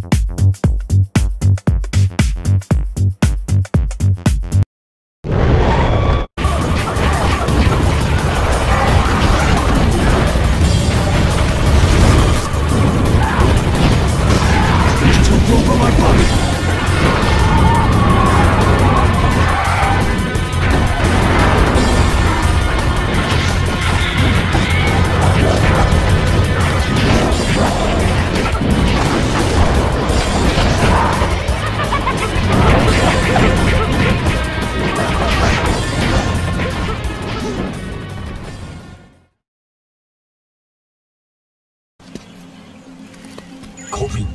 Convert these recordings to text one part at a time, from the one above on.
Coffee.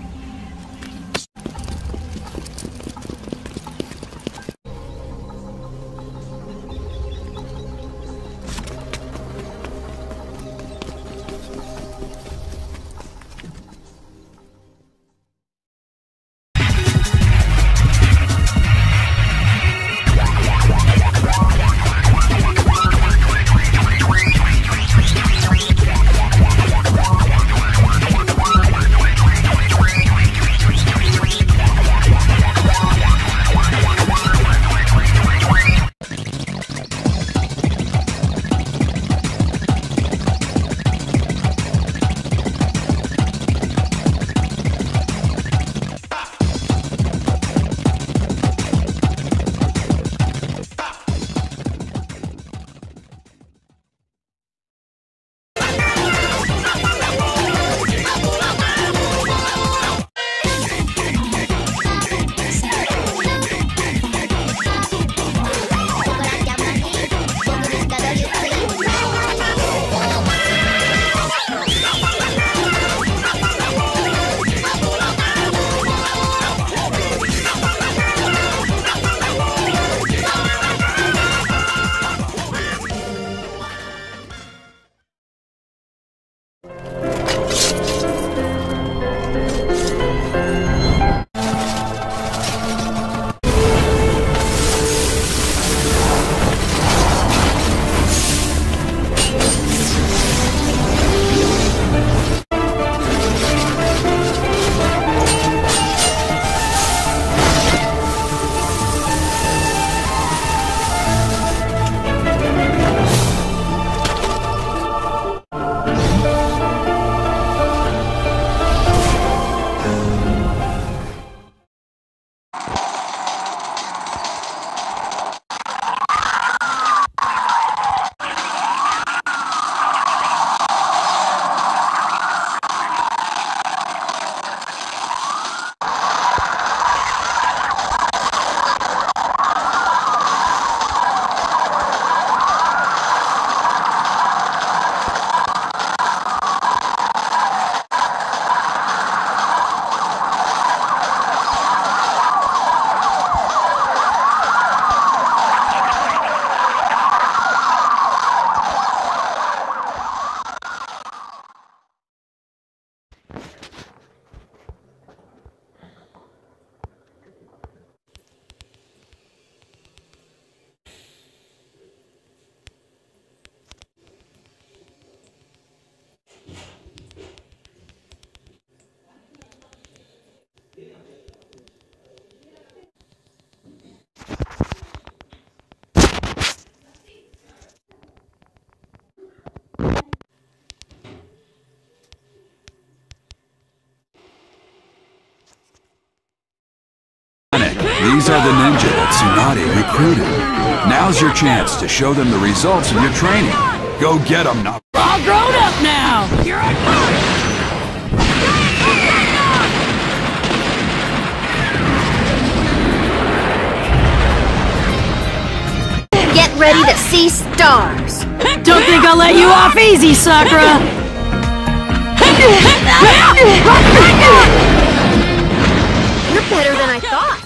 These are the ninja that Tsunade recruited. Now's your chance to show them the results of your training. Go get them now. We're all grown up now! Here I come! Get ready to see stars! Don't think I'll let you off easy, Sakura! You're better than I thought!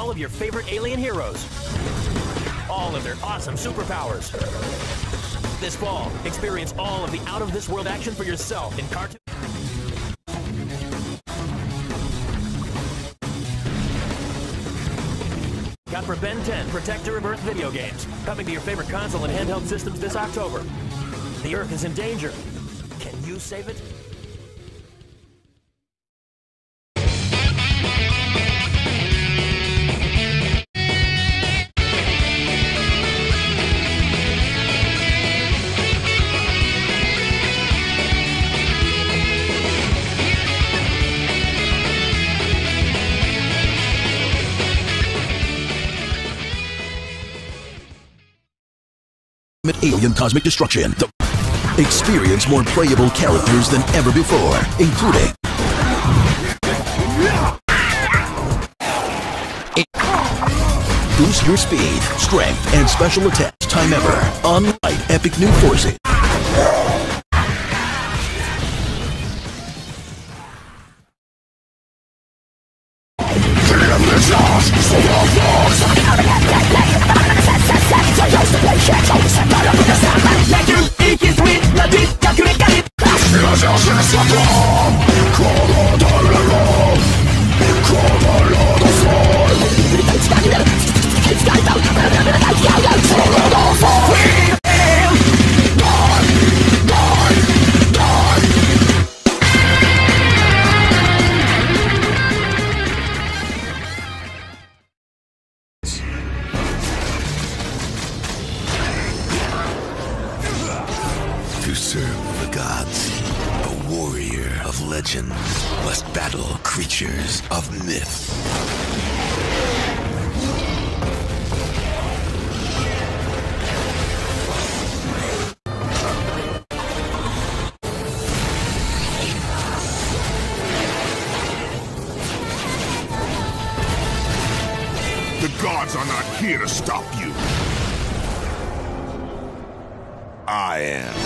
all of your favorite alien heroes. All of their awesome superpowers. This fall, experience all of the out-of-this-world action for yourself in cartoon. Got for Ben 10 Protector of Earth video games, coming to your favorite console and handheld systems this October. The Earth is in danger. Can you save it? Alien cosmic destruction. Experience more playable characters than ever before, including boost your speed, strength, and special attacks time ever. Unlike epic new forces. To serve the gods, a warrior of legend must battle creatures of myth. The gods are not here to stop you. I am.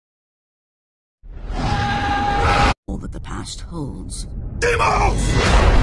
All that the past holds. Demos!